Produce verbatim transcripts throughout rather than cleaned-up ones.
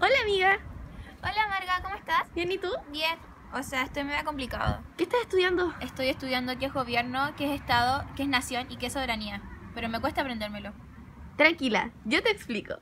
Hola amiga, Hola Marga, ¿cómo estás? ¿bien y tú? Bien. O sea, estoy medio complicado. ¿Qué estás estudiando? Estoy estudiando qué es gobierno, qué es estado, qué es nación y qué es soberanía. Pero me cuesta aprendérmelo. Tranquila, yo te explico.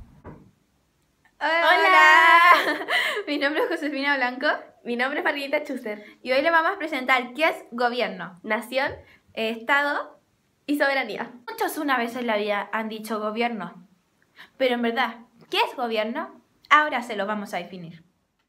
Hola. Mi nombre es Josefina Blanco Mi nombre es Margarita Schuster. y hoy le vamos a presentar qué es gobierno, Nación eh, estado. y soberanía. Muchos una vez en la vida han dicho gobierno. Pero en verdad, ¿qué es gobierno? Ahora se lo vamos a definir.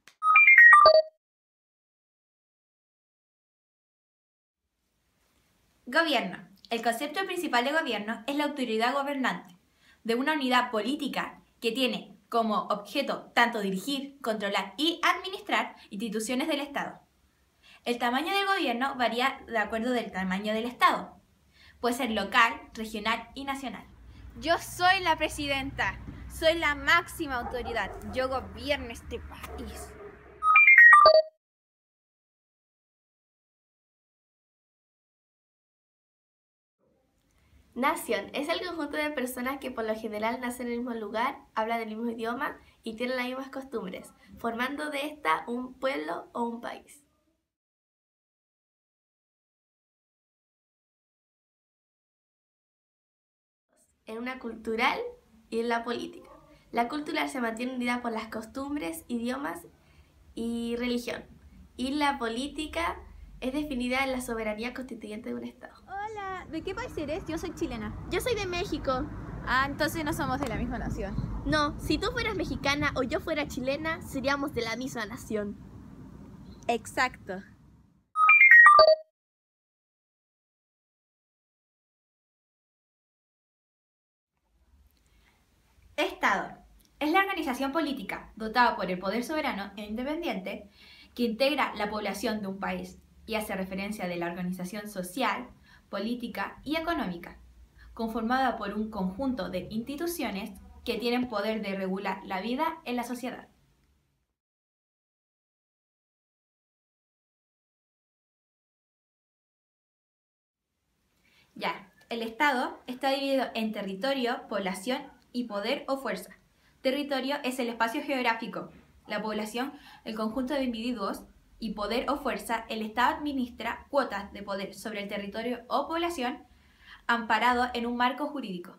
Gobierno. El concepto principal de gobierno es la autoridad gobernante de una unidad política que tiene como objeto tanto dirigir, controlar y administrar instituciones del Estado. El tamaño del gobierno varía de acuerdo del tamaño del Estado. Puede ser local, regional y nacional. Yo soy la presidenta, soy la máxima autoridad, yo gobierno este país. Nación es el conjunto de personas que por lo general nacen en el mismo lugar, hablan el mismo idioma y tienen las mismas costumbres, formando de esta un pueblo o un país. En una cultural y en la política. La cultural se mantiene unida por las costumbres, idiomas y religión. Y la política es definida en la soberanía constituyente de un Estado. Hola, ¿de qué país eres? Yo soy chilena. Yo soy de México. Ah, entonces no somos de la misma nación. No, si tú fueras mexicana o yo fuera chilena, seríamos de la misma nación. Exacto. Estado. Es la organización política dotada por el poder soberano e independiente que integra la población de un país y hace referencia de la organización social, política y económica, conformada por un conjunto de instituciones que tienen poder de regular la vida en la sociedad. Ya, el Estado está dividido en territorio, población y poder o fuerza. Territorio es el espacio geográfico, la población, el conjunto de individuos, y poder o fuerza, el Estado administra cuotas de poder sobre el territorio o población amparado en un marco jurídico.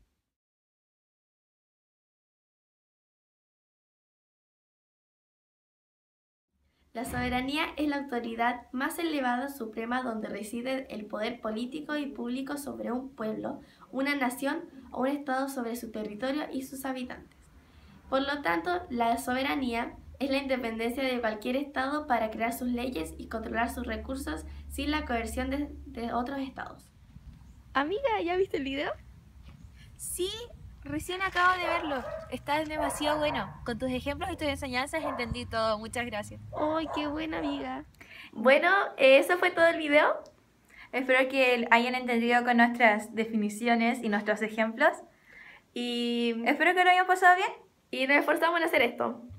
La soberanía es la autoridad más elevada suprema donde reside el poder político y público sobre un pueblo, una nación o un estado sobre su territorio y sus habitantes. Por lo tanto, la soberanía es la independencia de cualquier estado para crear sus leyes y controlar sus recursos sin la coerción de, de otros estados. Amiga, ¿ya viste el video? Sí, recién acabo de verlo. Está demasiado bueno. Con tus ejemplos y tus enseñanzas entendí todo. Muchas gracias. ¡Ay, qué buena amiga! Bueno, eso fue todo el video. Espero que hayan entendido con nuestras definiciones y nuestros ejemplos. Y espero que lo hayan pasado bien. Y nos esforzamos en hacer esto.